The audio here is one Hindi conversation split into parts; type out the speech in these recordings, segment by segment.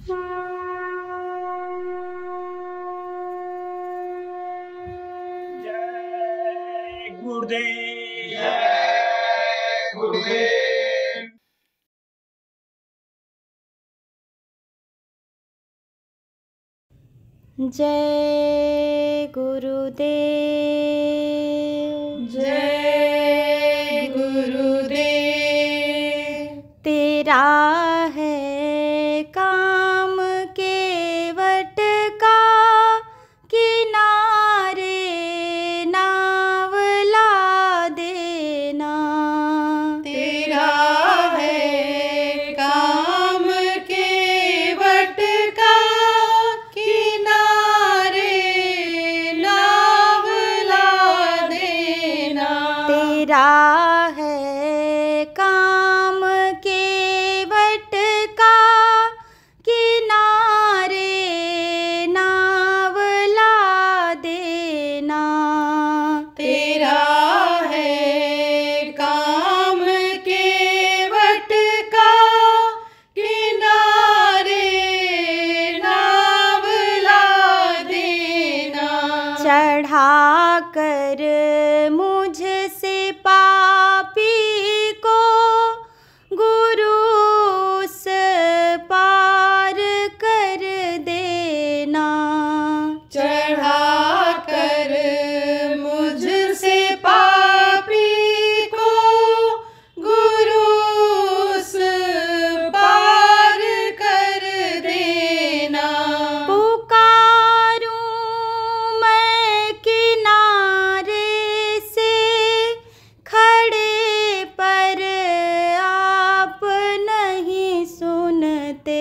जय गुरुदेव। जय गुरुदेव। जय गुरुदेव। जय गुरुदेव। तेरा है काम केवट का, किनारे नाव ला देना। तेरा है काम केवट का, किनारे नाव ला देना। तेरा है काम केवट का, किनारे नाव ला देना। तेरा है काम केवट का, किनारे नाव ला देना। चढ़ा कर मुझसे पापी को गुरु उस पार कर देना। चढ़ा कर मुझसे पापी को गुरु उस पार कर देना। पुकारूं मैं किनारे से खड़े, पर आप नहीं सुनते।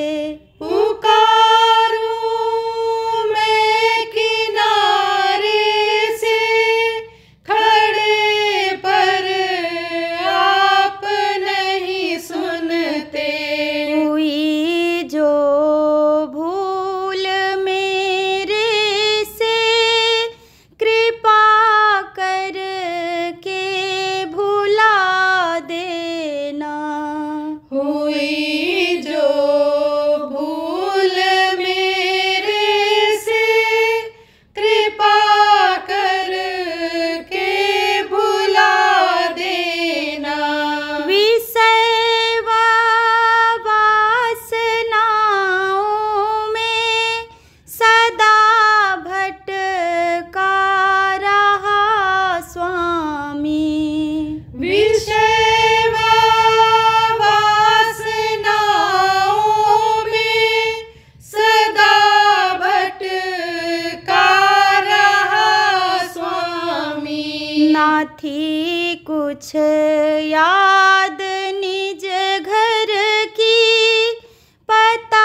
पुकारूं मैं किनारे से खड़े, पर आप नहीं सुनते। हुई जो भूल मेरे से, कृपा करके भुला देना। हुई जो भूल मेरे से, कृपा करके भुला देना। विषय वासनाओं में सदा भटका रहा स्वामी। विषय वासनाओं में सदा भटका रहा स्वामी। ना थी कुछ याद निज घर की, पता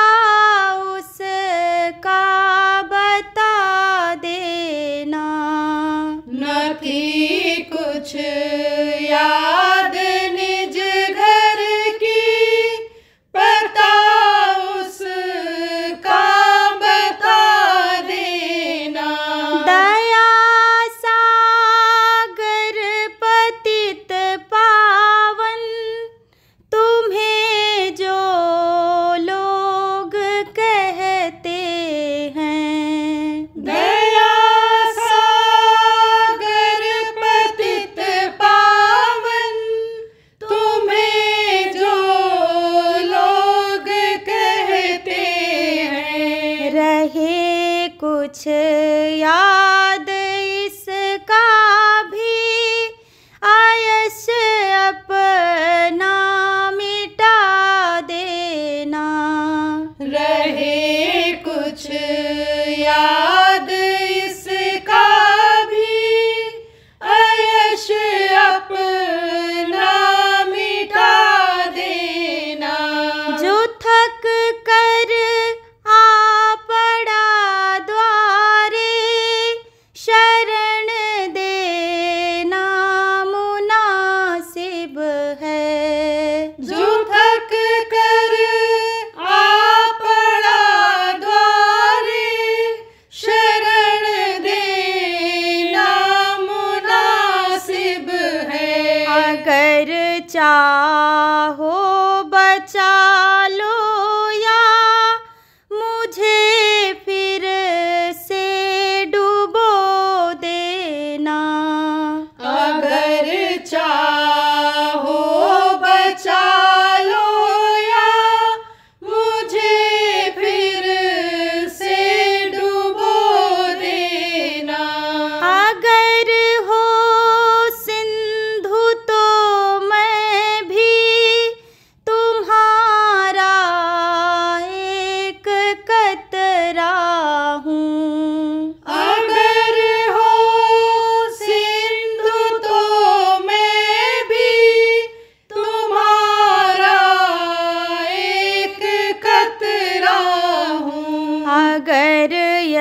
उसका बता देना। न थी कुछ याद निज घर की, पता उसका बता देना। दया सागर पतित पावन, तुम्हें जो लोग कहते हैं। दया सागर पतित पावन, तुम्हें जो लोग कहते हैं। रहे कुछ याद इसका भी, आयस अपना मिटा देना। रहे कुछ याद इसका भी, अयश अपना मिटा देना। जो थक कर आ पड़ा द्वारे,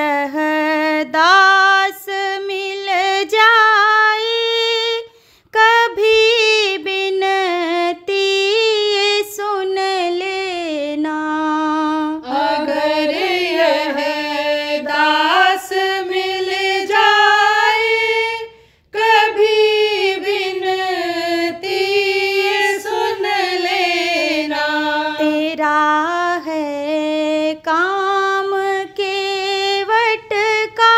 यह दास मिल जाए कभी बिनती सुन लेना। अगर यह दास मिल जाए कभी बिनती सुन लेना। तेरा है काम केवट का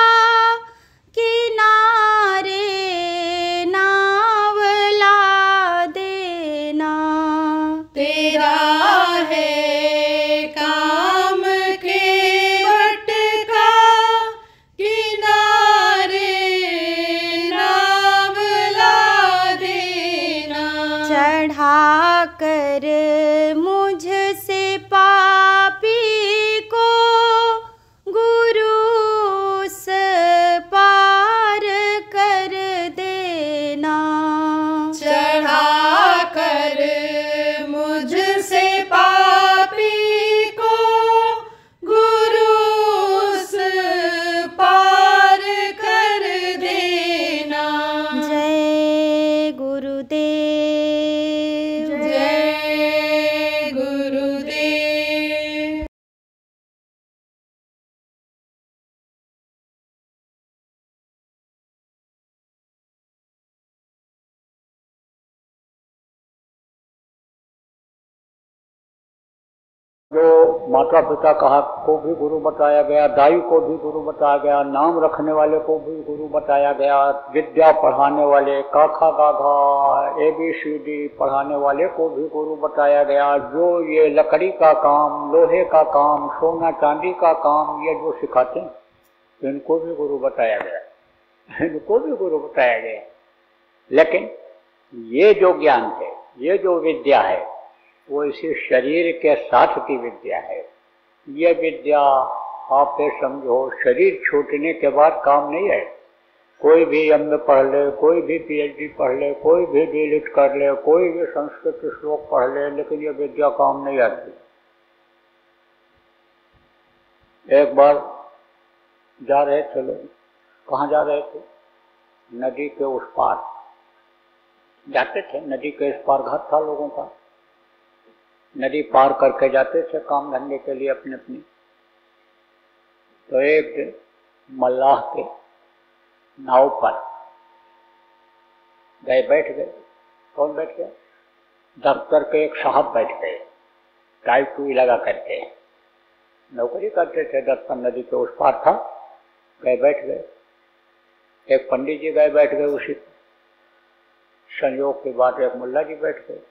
किनारे नाव ला देना। तेरा है काम केवट का किनारे नाव ला देना। चढ़ा कर मुझसे पापी को गुरु उस पार कर देना। चढ़ा कर मुझसे पापी को गुरु उस पार कर देना। जय गुरुदेव। जय गुरुदेव। जो माता पिता कहा को भी गुरु बताया गया, दाई को भी गुरु बताया गया, नाम रखने वाले को भी गुरु बताया गया, विद्या पढ़ाने वाले क ख ग घ ABCD पढ़ाने वाले को भी गुरु बताया गया। जो ये लकड़ी का काम, लोहे का काम, सोना चांदी का काम ये जो सिखाते हैं इनको भी गुरु बताया गया, इनको भी गुरु बताया गया। लेकिन ये जो ज्ञान है, ये जो विद्या है वो इसी शरीर के साथ की विद्या है। ये विद्या आप ये समझो शरीर छूटने के बाद काम नहीं है। कोई भी MA पढ़ ले, कोई भी PhD पढ़ ले, कोई भी D.Litt कर ले, कोई भी संस्कृत श्लोक पढ़ ले, लेकिन ये विद्या काम नहीं आती। एक बार जा रहे थे लोग, कहाँ जा रहे थे? नदी के उस पार जाते थे। नदी के इस पार घर था लोगों का, नदी पार करके जाते थे काम धंधे के लिए अपने अपने। तो एक दिन मल्लाह के नाव पर गए, बैठ गए। कौन बैठ गया? दफ्तर के एक साहब बैठ गए, टाई टूई लगा करके नौकरी करते थे। दफ्तर नदी के उस पार था, गए बैठ गए। एक पंडित जी गए बैठ गए, उसी संयोग की बात एक मुल्ला जी बैठ गए।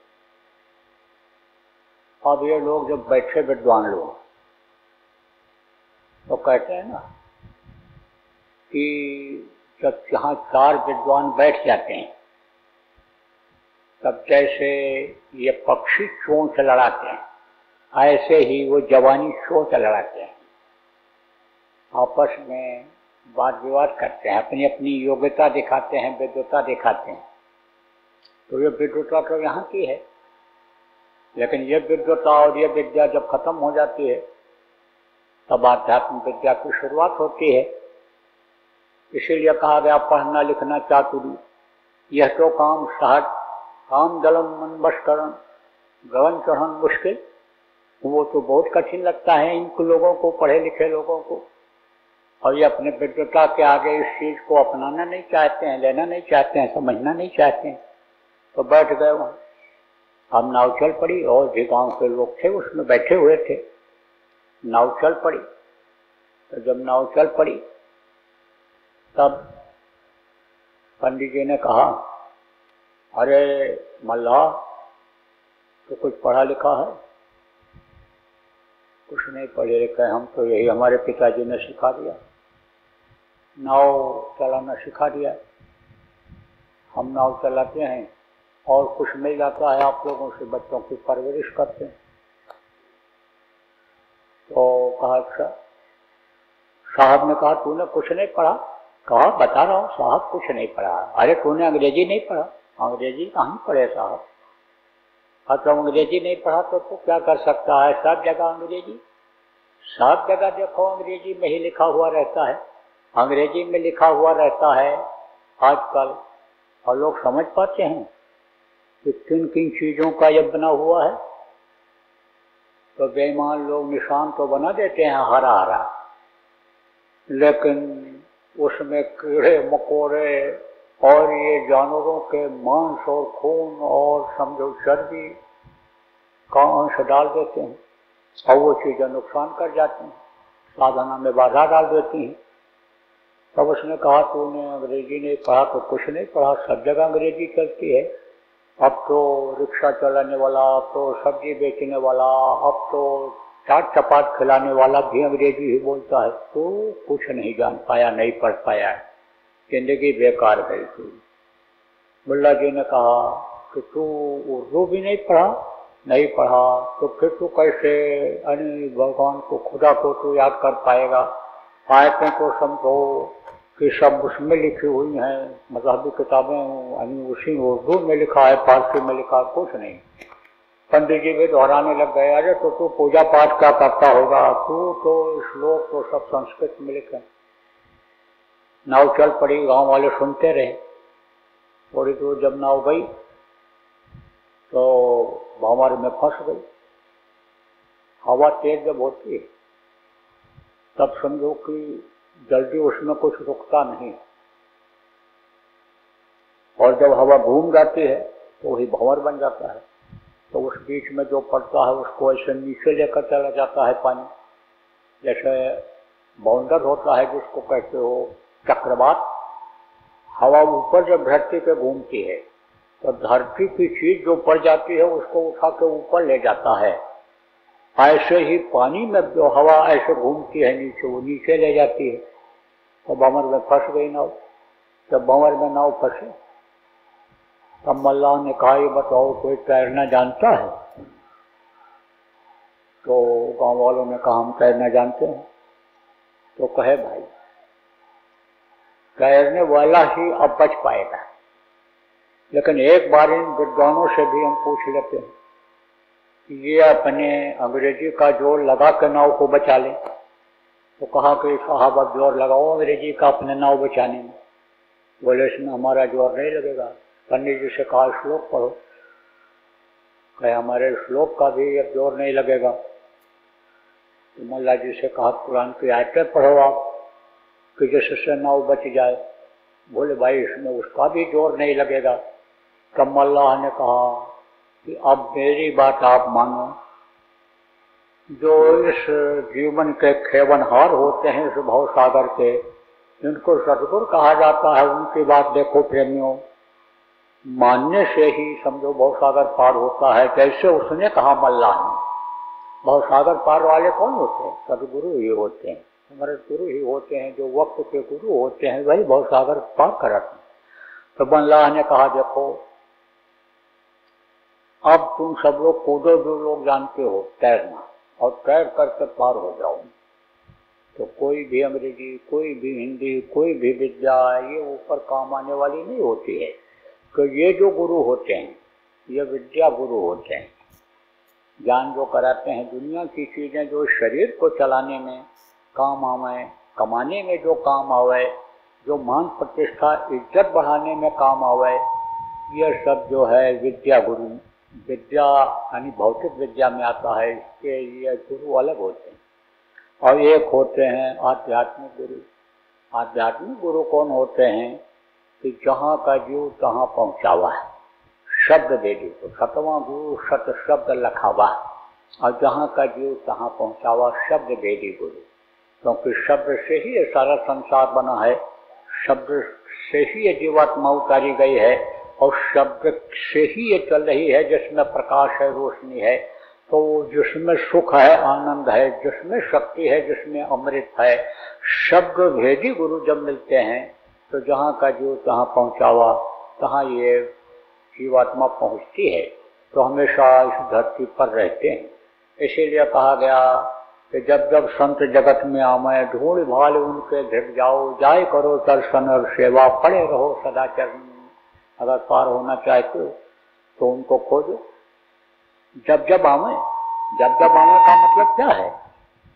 अब ये लोग जब बैठे विद्वान लोग तो कहते हैं ना कि जब जहाँ चार विद्वान बैठ जाते हैं तब जैसे ये पक्षी चोंच लड़ाते हैं, ऐसे ही वो जवानी चोंच लड़ाते हैं, आपस में वाद विवाद करते हैं, अपनी अपनी योग्यता दिखाते हैं, विद्वता दिखाते हैं। तो ये विद्वता तो यहाँ की है, लेकिन ये विद्वता और ये विद्या जब खत्म हो जाती है तब आध्यात्म विद्या की शुरुआत होती है। इसीलिए कहा गया पढ़ना लिखना चातुरी, यह तो काम सहज, काम जलम मन बस करन, गगन चढ़न मुश्किल। वो तो बहुत कठिन लगता है इन लोगों को, पढ़े लिखे लोगों को, और ये अपने विद्वता के आगे इस चीज को अपनाना नहीं चाहते हैं, लेना नहीं चाहते हैं, समझना नहीं चाहते हैं। तो बैठ गए वहाँ। हम नाव चल पड़ी, और भी गांव के लोग थे उसमें बैठे हुए थे। नाव चल पड़ी। तो जब नाव चल पड़ी तब पंडित जी ने कहा, अरे मल्लाह तो कुछ पढ़ा लिखा है? कुछ नहीं पढ़े लिखे, हम तो यही हमारे पिताजी ने सिखा दिया, नाव चलाना सिखा दिया, हम नाव चलाते हैं और कुछ मिल जाता है आप लोगों से, बच्चों की परवरिश करते हैं। तो कहा अच्छा। साहब ने कहा तूने कुछ नहीं पढ़ा? कहा बता रहा हूँ साहब, कुछ नहीं पढ़ा। अरे तूने अंग्रेजी नहीं पढ़ा? अंग्रेजी कहाँ पढ़े साहब? तो अंग्रेजी नहीं पढ़ा तो क्या कर सकता है, सब जगह अंग्रेजी, सब जगह देखो अंग्रेजी में ही लिखा हुआ रहता है, अंग्रेजी में लिखा हुआ रहता है आजकल। और लोग समझ पाते हैं कि किन किन चीज़ों का यह बना हुआ है। तो बेईमान लोग निशान तो बना देते हैं हरा हरा, लेकिन उसमें कीड़े मकोड़े और ये जानवरों के मांस और खून और समझो चर्बी का अंश डाल देते हैं और वो चीज़ें नुकसान कर जाती हैं, साधना में बाधा डाल देती हैं। तब उसने कहा तूने अंग्रेजी नहीं पढ़ा तो कुछ नहीं पढ़ा, सब जगह अंग्रेजी चलती है। अब तो रिक्शा चलाने वाला, अब तो सब्जी बेचने वाला, अब तो चाट चपाट खिलाने वाला भी अंग्रेजी ही बोलता है। तो कुछ नहीं जान पाया, नहीं पढ़ पाया, जिंदगी बेकार गई थी। मुल्ला जी ने कहा कि तू उर्दू भी नहीं पढ़ा, नहीं पढ़ा तो फिर तू कैसे यानी भगवान को, खुदा को तू याद कर पाएगा। आयतें तो समझो कि सब उसमें लिखी हुई हैं, मज़हबी किताबें यानी उसी उर्दू में लिखा है, फारसी में लिखा है, कुछ नहीं। पंडित जी भी दोहराने लग गए, अरे तो तू पूजा पाठ क्या करता होगा, तू तो श्लोक तो सब संस्कृत में लिखे। नाव चल पड़ी, गांव वाले सुनते रहे। थोड़ी दूर जब नाव गई तो भंवर में फंस गई। हवा तेज जब होती है तब समझो कि जल्दी उसमें कुछ रुकता नहीं, और जब हवा घूम जाती है तो वही भंवर बन जाता है। तो उस बीच में जो पड़ता है उसको ऐसे नीचे लेकर चला जाता है पानी, जैसे बाउंडर होता है जिसको कहते हो चक्रवात। हवा ऊपर जब धरती पे घूमती है तो धरती की चीज जो पड़ जाती है उसको उठा के ऊपर ले जाता है। ऐसे ही पानी में जो हवा ऐसे घूमती है नीचे, वो नीचे ले जाती है। तो भंवर में फंस गई नाव। जब भंवर में नाव फंसी तब मल्लाह ने कहा ये बताओ कोई तैरना जानता है? तो गांव वालों ने कहा हम तैरना जानते हैं। तो कहे भाई तैरने वाला ही अब बच पाएगा, लेकिन एक बार इन विद्वानों से भी हम पूछ लेते हैं कि ये अपने अंग्रेजी का जोर लगा के नाव को बचा ले। तो कहा कि साहब अब जोर लगाओ अंग्रेजी का अपने नाव बचाने में। बोले इसमें हमारा जोर नहीं लगेगा। पंडित जी से कहा श्लोक पढ़ो। कहे हमारे श्लोक का भी अब जोर नहीं लगेगा। तो मल्ला जी से कहा कुरान की आयतें पढ़ो आप कि जिससे नाव बच जाए। बोले भाई इसमें उसका भी जोर नहीं लगेगा। तब मल्लाह ने कहा कि अब मेरी बात आप मानो, जो इस जीवन के खेवनहार होते हैं इस भव सागर के, जिनको सतगुरु कहा जाता है, उनकी बात देखो प्रेमियों, मानने से ही समझो भव सागर पार होता है। जैसे उसने कहा मल्लाह ने, भव सागर पार वाले कौन होते हैं? सदगुरु ही होते हैं, हमारे गुरु ही होते हैं, जो वक्त के गुरु होते हैं वही भव सागर पार कराते हैं। तो मल्लाह ने कहा देखो अब तुम सब लोग कूदो, जो लोग जानते हो तैरना, और तैर करके पार हो जाओ। तो कोई भी अंग्रेजी, कोई भी हिंदी, कोई भी विद्या ये ऊपर काम आने वाली नहीं होती है। तो ये जो गुरु होते हैं ये विद्या गुरु होते हैं, ज्ञान जो कराते हैं, दुनिया की चीज़ें जो शरीर को चलाने में काम आवे, कमाने में जो काम आवे, जो मान प्रतिष्ठा इज्जत बढ़ाने में काम आवे, ये सब जो है विद्या गुरु, विद्या यानी भौतिक विद्या में आता है। इसके ये गुरु अलग होते हैं। और एक होते हैं आध्यात्मिक गुरु। आध्यात्मिक गुरु कौन होते हैं कि जहाँ का जीव तहाँ पहुँचावा है, शब्द दे दी तो सतवां गुरु सत शब्द लखावा, और जहाँ का जीव तहाँ पहुँचावा शब्द दे दी गुरु। क्योंकि शब्द से ही ये सारा संसार बना है, शब्द से ही ये जीवात्मा उतारी गई है, और शब्द से ही ये चल रही है। जिसमें प्रकाश है, रोशनी है, तो जिसमें सुख है, आनंद है, जिसमें शक्ति है, जिसमें अमृत है, शब्द भेदी गुरु जब मिलते हैं तो जहाँ का जीव तहाँ पहुँचावा, तहाँ ये जीवात्मा पहुँचती है। तो हमेशा इस धरती पर रहते हैं। इसीलिए कहा गया कि जब जब संत जगत में आवे, ढूंढ भाल उनके धिक जाओ, जाय करो दर्शन और सेवा, पड़े रहो सदा चरण। अगर पार होना चाहते हो तो उनको खोजो। जब जब आवे, जब जब आवे का मतलब क्या है?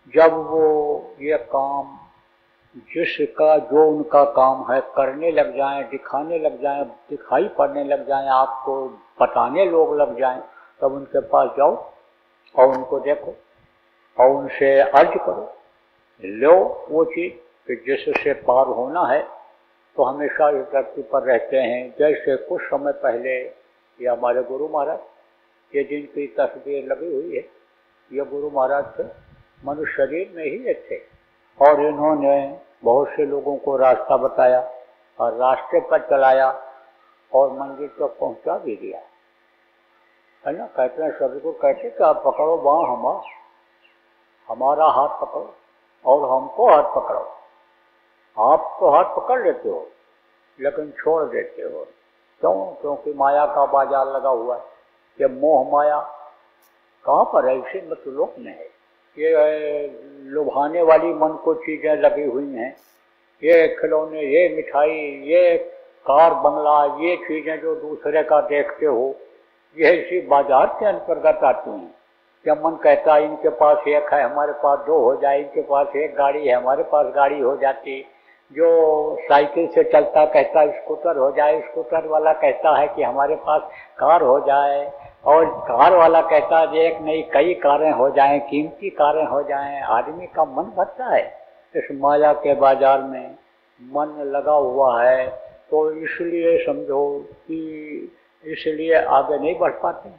जब वो ये काम जिसका जो उनका काम है करने लग जाएं, दिखाने लग जाएं, दिखाई पड़ने लग जाएं, आपको बताने लोग लग जाएं, तब उनके पास जाओ और उनको देखो और उनसे अर्ज करो, लो वो चीज़ कि जिससे पार होना है। तो हमेशा इस धरती पर रहते हैं। जैसे कुछ समय पहले ये हमारे गुरु महाराज, ये जिनकी तस्वीर लगी हुई है, ये गुरु महाराज थे, मनुष्य शरीर में ही थे और इन्होंने बहुत से लोगों को रास्ता बताया और रास्ते पर चलाया और मंजिल तक पहुंचा भी दिया, है ना। कहते हैं सभी को, कहते कि आप पकड़ो बाँह हमारा हाथ पकड़ो और हमको हाथ पकड़ो। आप तो हाथ पकड़ लेते हो लेकिन छोड़ देते हो, क्यों? क्योंकि माया का बाजार लगा हुआ है। ये मोह माया कहाँ पर है? इसी मतलोक में है। ये लुभाने वाली मन को चीज़ें लगी हुई हैं, ये खिलौने, ये मिठाई, ये कार बंगला, ये चीज़ें जो दूसरे का देखते हो, ये इसी बाजार के अंतर्गत आती हैं। जब मन कहता है इनके पास एक है, हमारे पास दो हो जाए, इनके पास एक गाड़ी है, हमारे पास गाड़ी हो जाती। जो साइकिल से चलता कहता स्कूटर हो जाए, स्कूटर वाला कहता है कि हमारे पास कार हो जाए, और कार वाला कहता है एक नहीं कई कारें हो जाएं, कीमती कारें हो जाएं। आदमी का मन भरता है इस माया के बाजार में, मन लगा हुआ है। तो इसलिए समझो कि इसलिए आगे नहीं बढ़ पाते।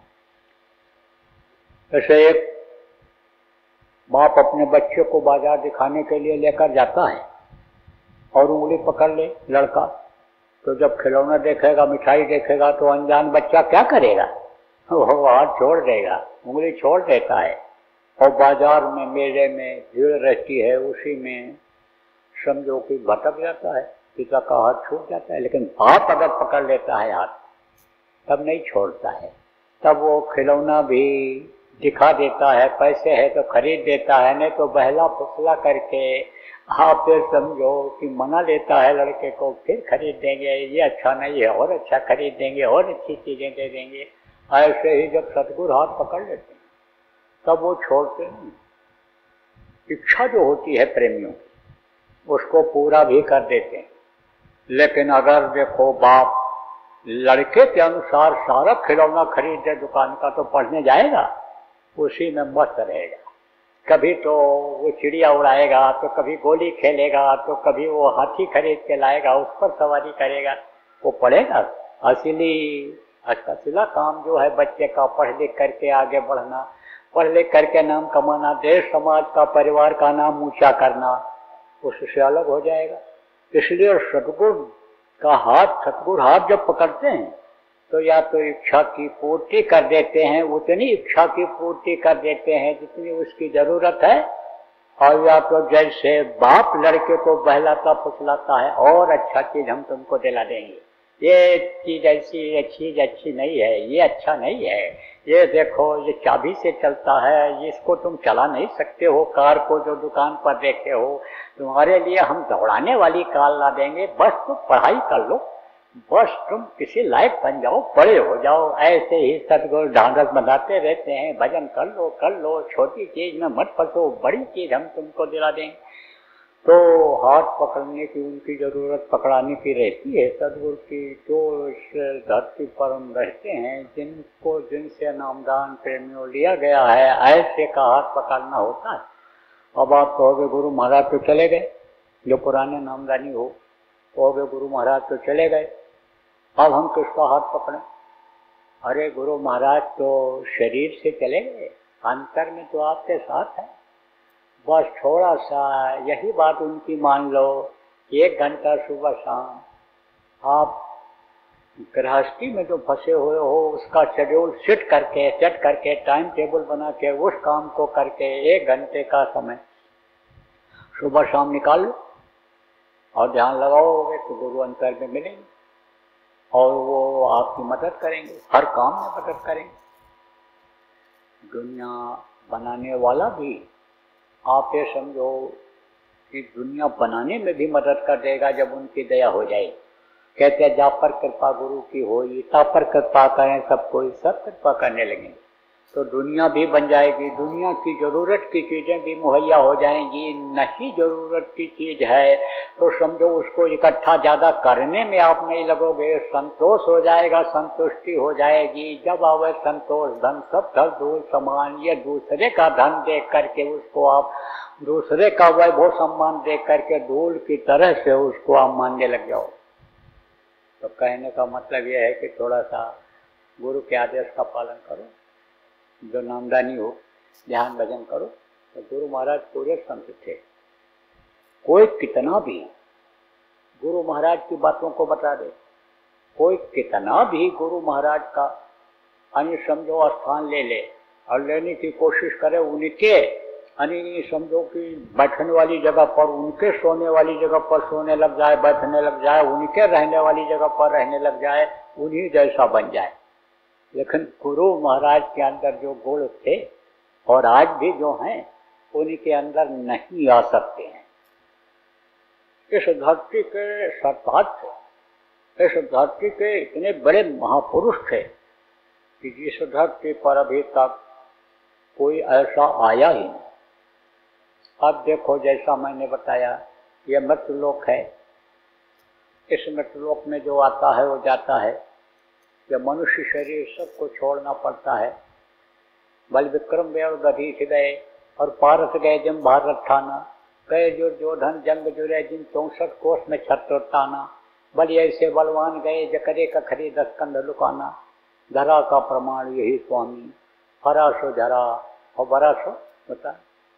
ऐसे एक बाप अपने बच्चे को बाजार दिखाने के लिए लेकर जाता है और उंगली पकड़ ले लड़का, तो जब खिलौना देखेगा, मिठाई देखेगा, तो अनजान बच्चा क्या करेगा? वो हाथ छोड़ देगा, उंगली छोड़ देता है। और बाजार में, मेले में भीड़ रहती है, उसी में समझो कि भटक जाता है, पिता का हाथ छूट जाता है। लेकिन बाप अगर पकड़ लेता है हाथ, तब नहीं छोड़ता है, तब वो खिलौना भी दिखा देता है, पैसे है तो खरीद देता है, नहीं तो बहला फुसला करके आप फिर समझो कि मना लेता है लड़के को, फिर खरीद देंगे, ये अच्छा नहीं है और अच्छा खरीद देंगे और अच्छी चीज़ें दे देंगे। ऐसे ही जब सतगुरु हाथ पकड़ लेते हैं तब वो छोड़ते नहीं। इच्छा जो होती है प्रेमियों की, उसको पूरा भी कर देते हैं। लेकिन अगर देखो बाप लड़के के अनुसार सारा खिलौना खरीद दे दुकान का, तो पढ़ने जाएगा, उसी में मस्त रहेगा। कभी तो वो चिड़िया उड़ाएगा, तो कभी गोली खेलेगा, तो कभी वो हाथी खरीद के लाएगा, उस पर सवारी करेगा। वो पढ़ेगा? असला काम जो है बच्चे का पढ़ लिख करके आगे बढ़ना, पढ़ लिख करके नाम कमाना, देश समाज का परिवार का नाम ऊंचा करना, उससे अलग हो जाएगा। इसलिए सतगुरु का हाथ, सतगुरु हाथ जब पकड़ते हैं तो या तो इच्छा की पूर्ति कर देते हैं, उतनी इच्छा की पूर्ति कर देते हैं जितनी उसकी जरूरत है, और या तो जैसे बाप लड़के को बहलाता फुसलाता है, और अच्छा चीज हम तुमको दिला देंगे, ये चीज ऐसी, ये चीज अच्छी नहीं है, ये अच्छा नहीं है, ये देखो ये चाबी से चलता है, इसको तुम चला नहीं सकते हो, कार को जो दुकान पर देखे हो, तुम्हारे लिए हम दौड़ाने वाली कार ला देंगे, बस तुम पढ़ाई कर लो, बस तुम किसी लायक बन जाओ, बड़े हो जाओ। ऐसे ही सतगुरु ढांढस बनाते रहते हैं, भजन कर लो, छोटी चीज में मत फंसो, बड़ी चीज हम तुमको दिला देंगे। तो हाथ पकड़ने की उनकी जरूरत पकड़ाने की रहती है सतगुरु की। जो इस धरती पर हम रहते हैं, जिनको जिनसे नामदान प्रेमियों लिया गया है, ऐसे का हाथ पकड़ना होता है। अब आप कहोगे गुरु महाराज तो चले गए, जो पुराने नामदानी हो, कहोगे गुरु महाराज तो चले गए, अब हम किसका हाथ पकड़ें? अरे गुरु महाराज तो शरीर से चले गए, अंतर में तो आपके साथ है। बस थोड़ा सा यही बात उनकी मान लो, 1 घंटा सुबह शाम आप गृहस्थी में जो फंसे हुए हो, उसका शेड्यूल सेट करके टाइम टेबल बना के उस काम को करके 1 घंटे का समय सुबह शाम निकाल लो और ध्यान लगाओगे तो गुरु अंतर में मिलेंगे और वो आपकी मदद करेंगे, हर काम में मदद करेंगे। दुनिया बनाने वाला भी आप ये समझो कि दुनिया बनाने में भी मदद कर देगा जब उनकी दया हो जाए। कहते हैं जा पर कृपा गुरु की होई, ता पर कृपा करें सब कोई, सब कृपा करने लगेंगे। तो दुनिया भी बन जाएगी, दुनिया की जरूरत की चीजें भी मुहैया हो जाएंगी। नहीं जरूरत की चीज है तो समझो उसको इकट्ठा ज्यादा करने में आप नहीं लगोगे, संतोष हो जाएगा, संतुष्टि हो जाएगी। जब आवे संतोष, धन सब धन धूल समान, ये दूसरे का धन देख करके उसको आप, दूसरे का वैभव सम्मान देख करके धूल की तरह से उसको आप मानने लग जाओ। तो कहने का मतलब यह है कि थोड़ा सा गुरु के आदेश का पालन करो, जो नामदानी हो, ध्यान भजन करो। तो गुरु महाराज पूरे संत थे, कोई कितना भी गुरु महाराज की बातों को बता दे, कोई कितना भी गुरु महाराज का अन्य समझो स्थान ले ले और लेने की कोशिश करे, उनके अन्य समझो कि बैठने वाली जगह पर, उनके सोने वाली जगह पर सोने लग जाए, बैठने लग जाए, उनके रहने वाली जगह पर रहने लग जाए, उन्हीं जैसा बन जाए। लेकिन गुरु महाराज के अंदर जो गुण थे और आज भी जो हैं उनके अंदर नहीं आ सकते हैं। इस धरती के सरताज थे, इस धरती के इतने बड़े महापुरुष थे कि जिस धरती पर अभी तक कोई ऐसा आया ही नहीं। अब देखो, जैसा मैंने बताया, ये मृत्युलोक है, इस मृत्युलोक में जो आता है वो जाता है। ये मनुष्य शरीर सबको छोड़ना पड़ता है। बल विक्रम वे और दधीच गए और पारस गए जिम भारत ठाना, गए जो धन जंग जुड़े जिन 64 कोस में छत्र ताना, बल ऐसे बलवान गए जकरे का खरी 10 कंध लुकाना, धरा का प्रमाण यही स्वामी, हरा सो धरा और बरा सो बता।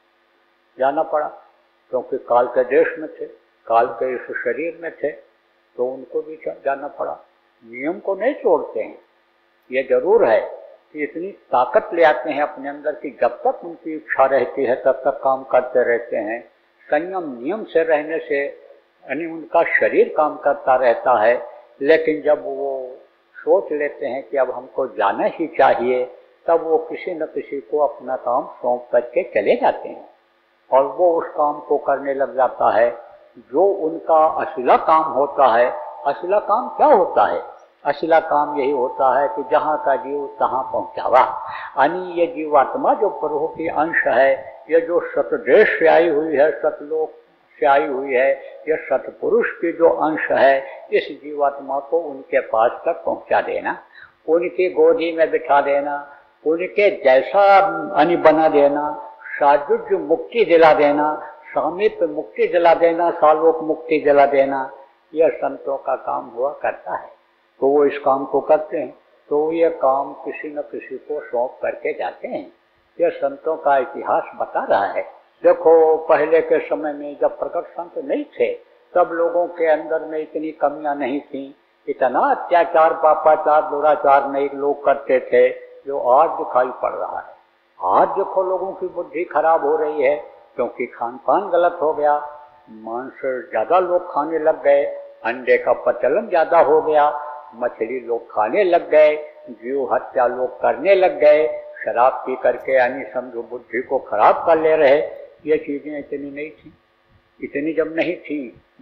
जाना पड़ा क्योंकि काल के देश में थे, काल के इस शरीर में थे, तो उनको भी जाना पड़ा। नियम को नहीं छोड़ते हैं। ये जरूर है कि इतनी ताकत ले आते हैं अपने अंदर कि जब तक उनकी इच्छा रहती है तब तक काम करते रहते हैं। संयम नियम से रहने से यानी उनका शरीर काम करता रहता है, लेकिन जब वो सोच लेते हैं कि अब हमको जाना ही चाहिए, तब वो किसी न किसी को अपना काम सौंप करके चले जाते हैं और वो उस काम को करने लग जाता है जो उनका असला काम होता है। असला काम क्या होता है? असला काम यही होता है कि जहाँ का जीव तहाँ पहुँचावा। यानी ये जीवात्मा जो प्रभु की अंश है, ये जो सतदेश से आई हुई है, सतलोक से आई हुई है, ये सतपुरुष की जो अंश है, इस जीवात्मा को उनके पास तक पहुँचा देना, उनकी गोदी में बिठा देना, उनके जैसा अनि बना देना, साजुज मुक्ति दिला देना, सामीप्य मुक्ति दिला देना, सालोक मुक्ति दिला देना, यह संतों का काम हुआ करता है। तो वो इस काम को करते हैं, तो ये काम किसी न किसी को सौंप करके जाते हैं। यह संतों का इतिहास बता रहा है। देखो, पहले के समय में जब प्रकट संत नहीं थे, तब लोगों के अंदर में इतनी कमियां नहीं थी, इतना अत्याचार पापाचार दुराचार नहीं लोग करते थे जो आज दिखाई पड़ रहा है। आज देखो लोगों की बुद्धि खराब हो रही है क्योंकि खान पान गलत हो गया, मांस ज्यादा लोग खाने लग गए, अंडे का प्रचलन ज्यादा हो गया, मछली लोग खाने लग गए, जीव हत्या लोग करने लग गए, शराब पी करके यानी समझो बुद्धि को खराब कर ले रहे। ये चीजें इतनी नहीं थी, इतनी जब नहीं थी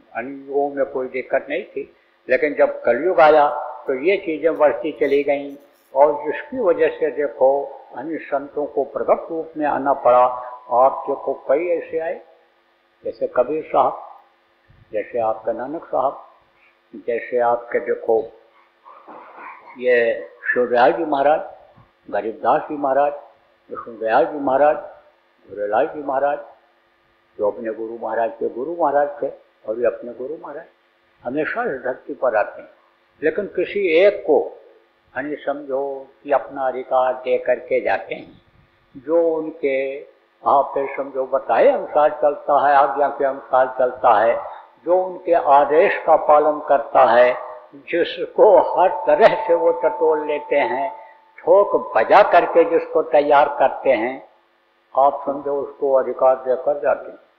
लोगों में कोई दिक्कत नहीं थी, लेकिन जब कलयुग आया तो ये चीजें बढ़ती चली गईं और जिसकी वजह से देखो अन्य संतों को प्रकट रूप में आना पड़ा। आप देखो कई ऐसे आए, जैसे कबीर साहब, जैसे आपका नानक साहब, जैसे आपके देखो ये शिवदयाल जी महाराज, गरीबदास जी महाराज, विष्णुदयाल जी महाराज, झूलेलाल जी महाराज, जो अपने गुरु महाराज के गुरु महाराज थे और ये अपने गुरु महाराज हमेशा इस धरती पर आते हैं, लेकिन किसी एक को यानी समझो कि अपना अधिकार दे करके जाते हैं, जो उनके आप समझो बताए अनुसार चलता है, आज्ञा के अनुसार चलता है, जो उनके आदेश का पालन करता है, जिसको हर तरह से वो टटोल लेते हैं, ठोक बजा करके जिसको तैयार करते हैं, आप समझो उसको अधिकार देकर जाते हैं।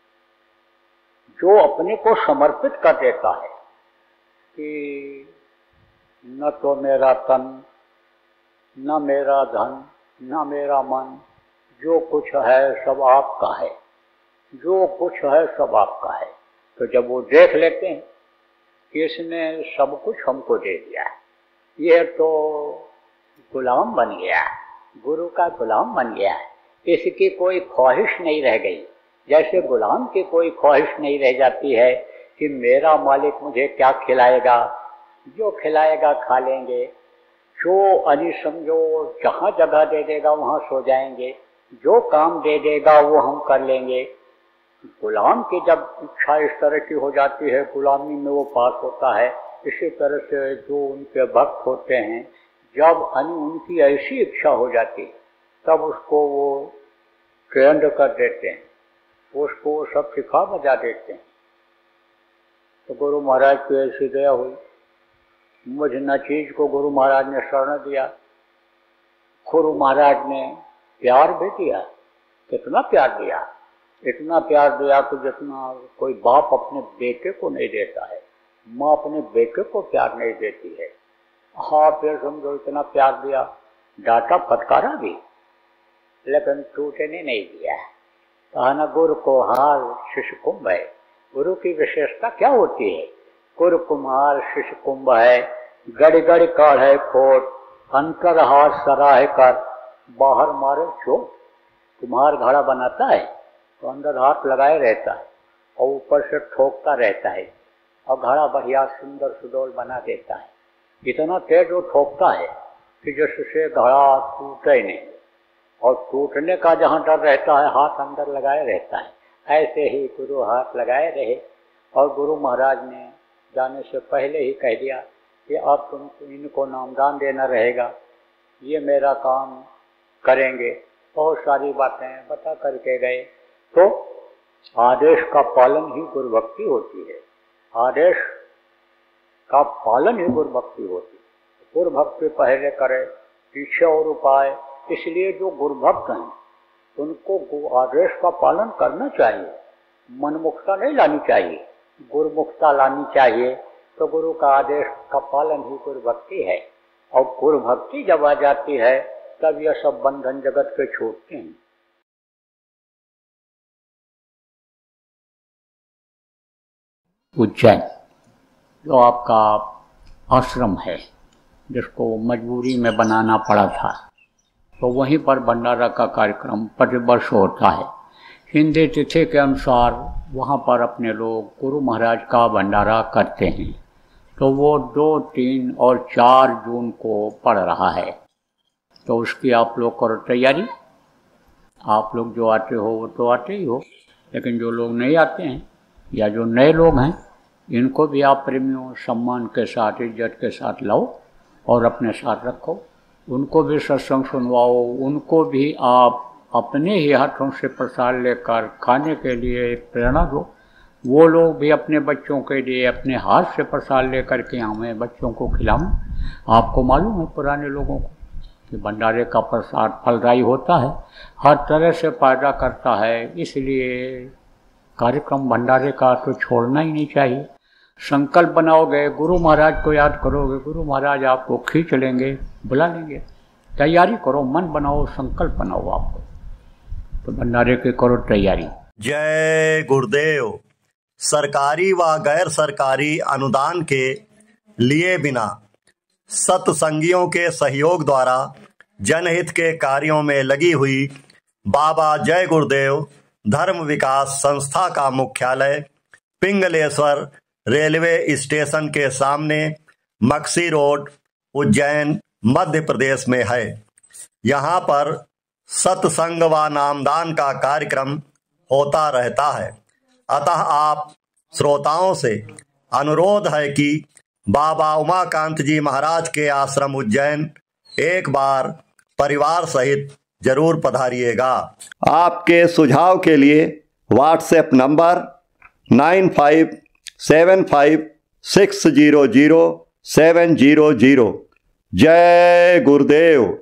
जो अपने को समर्पित कर देता है कि न तो मेरा तन, न मेरा धन, न मेरा मन, जो कुछ है सब आपका है, जो कुछ है सब आपका है। तो जब वो देख लेते हैं कि इसने सब कुछ हमको दे दिया है, ये तो गुलाम बन गया है, गुरु का गुलाम बन गया है, इसकी कोई ख्वाहिश नहीं रह गई। जैसे गुलाम की कोई ख्वाहिश नहीं रह जाती है कि मेरा मालिक मुझे क्या खिलाएगा, जो खिलाएगा खा लेंगे, जो अली समझो जहाँ जगह दे देगा वहाँ सो जाएंगे, जो काम दे देगा वो हम कर लेंगे। गुलाम की जब इच्छा इस तरह की हो जाती है, गुलामी में वो पास होता है। इसी तरह से जो उनके भक्त होते हैं, जब उनकी ऐसी इच्छा हो जाती तब उसको वो ट्रेंड कर देते हैं, उसको वो सब सिखा बजा देते हैं। तो गुरु महाराज की ऐसी दया हुई, मुझ नचीज को गुरु महाराज ने शरण दिया। गुरु महाराज ने प्यार भी दिया, कितना प्यार दिया, इतना प्यार दिया कि जितना कोई बाप अपने बेटे को नहीं देता है, माँ अपने बेटे को प्यार नहीं देती है। हाँ, फिर समझो इतना प्यार दिया, डांटा फटकारा भी, लेकिन टूटने नहीं दिया। कहा ना, गुरु को हार शिष्य कुंभ है। गुरु की विशेषता क्या होती है? गुरु कुम्हार शिष्य कुंभ है, गड़ गड़ काढ़े खोट, अंतर हाथ सराहे कर, बाहर मारे चोट। कुम्हार घड़ा बनाता है तो अंदर हाथ लगाए रहता है और ऊपर से ठोकता रहता है और घड़ा बढ़िया सुंदर सुडौल बना देता है। इतना तेज वो ठोकता है कि जिससे घड़ा टूटे नहीं, और टूटने का जहाँ डर रहता है हाथ अंदर लगाए रहता है। ऐसे ही गुरु हाथ लगाए रहे, और गुरु महाराज ने जाने से पहले ही कह दिया कि अब तुमको इनको नामदान देना रहेगा, ये मेरा काम करेंगे। बहुत सारी बातें बता करके गए। तो आदेश का पालन ही गुरु भक्ति होती है, आदेश का पालन ही गुरु भक्ति होती है। गुरु भक्ति पहले करे, पीछे और उपाय। इसलिए जो गुरु भक्त हैं उनको आदेश का पालन करना चाहिए, मनमुखता नहीं लानी चाहिए, गुरुमुखता लानी चाहिए। तो गुरु का आदेश का पालन ही गुरु भक्ति है, और गुरु भक्ति जब आ जाती है तब यह सब बंधन जगत के छूटते हैं। उज्जैन जो आपका आश्रम है, जिसको मजबूरी में बनाना पड़ा था, तो वहीं पर भंडारा का कार्यक्रम प्रतिवर्ष होता है। हिंदी तिथि के अनुसार वहाँ पर अपने लोग गुरु महाराज का भंडारा करते हैं। तो वो 2, 3 और 4 जून को पड़ रहा है, तो उसकी आप लोग करो तैयारी। आप लोग जो आते हो वो तो आते ही हो, लेकिन जो लोग नहीं आते हैं या जो नए लोग हैं, इनको भी आप प्रेमियों सम्मान के साथ, इज्जत के साथ लाओ और अपने साथ रखो। उनको भी सत्संग सुनवाओ, उनको भी आप अपने ही हाथों से प्रसाद लेकर खाने के लिए प्रेरणा दो। वो लोग भी अपने बच्चों के लिए अपने हाथ से प्रसाद लेकर के हमें बच्चों को खिलाऊं। आपको मालूम है पुराने लोगों को कि भंडारे का प्रसाद फलदायी होता है, हर तरह से फायदा करता है। इसलिए कार्यक्रम भंडारे का तो छोड़ना ही नहीं चाहिए। संकल्प बनाओगे, गुरु महाराज को याद करोगे, गुरु महाराज आपको खींच लेंगे, बुला लेंगे। तैयारी करो, मन बनाओ, संकल्प बनाओ आपको, तो भंडारे की करो तैयारी। जय गुरुदेव। सरकारी व गैर सरकारी अनुदान के लिए बिना सत्संगियों के सहयोग द्वारा जनहित के कार्यों में लगी हुई बाबा जय गुरुदेव धर्म विकास संस्था का मुख्यालय पिंगलेश्वर रेलवे स्टेशन के सामने मक्सी रोड, उज्जैन, मध्य प्रदेश में है। यहाँ पर सत्संग व नामदान का कार्यक्रम होता रहता है। अतः आप श्रोताओं से अनुरोध है कि बाबा उमाकांत जी महाराज के आश्रम उज्जैन एक बार परिवार सहित जरूर पधारिएगा। आपके सुझाव के लिए व्हाट्सएप नंबर 9575600700। जय गुरुदेव।